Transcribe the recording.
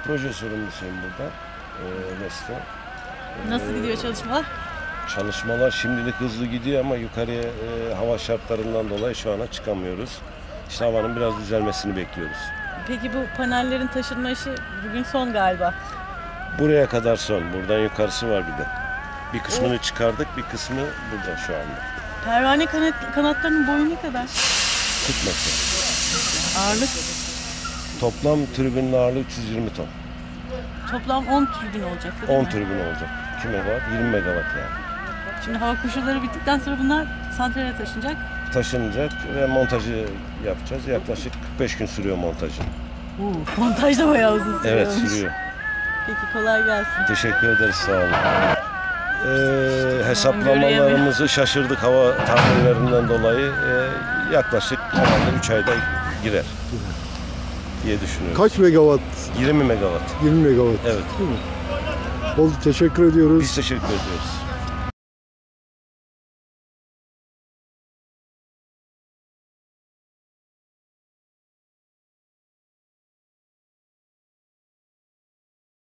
proje sorumlusuyum burada. Nesli. Nasıl gidiyor çalışmalar? Çalışmalar şimdilik hızlı gidiyor ama yukarıya hava şartlarından dolayı şu ana çıkamıyoruz. İşte havanın biraz düzelmesini bekliyoruz. Peki bu panellerin taşınma işi bugün son galiba. Buraya kadar son. Buradan yukarısı var bir de. Bir kısmını çıkardık, bir kısmı burada şu anda. Pervane kanatlarının boyu ne kadar? 40 metre. Ağırlık? Toplam tribünün ağırlığı 320 ton. Toplam 10 türbin olacak değil 10 mi? tribün olacak. 2 megawatt, 20 megawatt yani. Şimdi hava koşulları bittikten sonra bunlar santrale taşınacak. Taşınacak ve montajı yapacağız. Yaklaşık 45 gün sürüyor montajı. Montaj da bayağı uzun sürüyor. Evet, sürüyor. Peki kolay gelsin. Teşekkür ederiz, sağ olun. Hesaplamalarımızı şaşırdık hava tahminlerinden dolayı. Yaklaşık herhalde 3 ayda girer diye düşünüyorum. Kaç megawatt? 20 megawatt. 20 megawatt. Evet. Oldu, teşekkür ediyoruz. Biz teşekkür ediyoruz.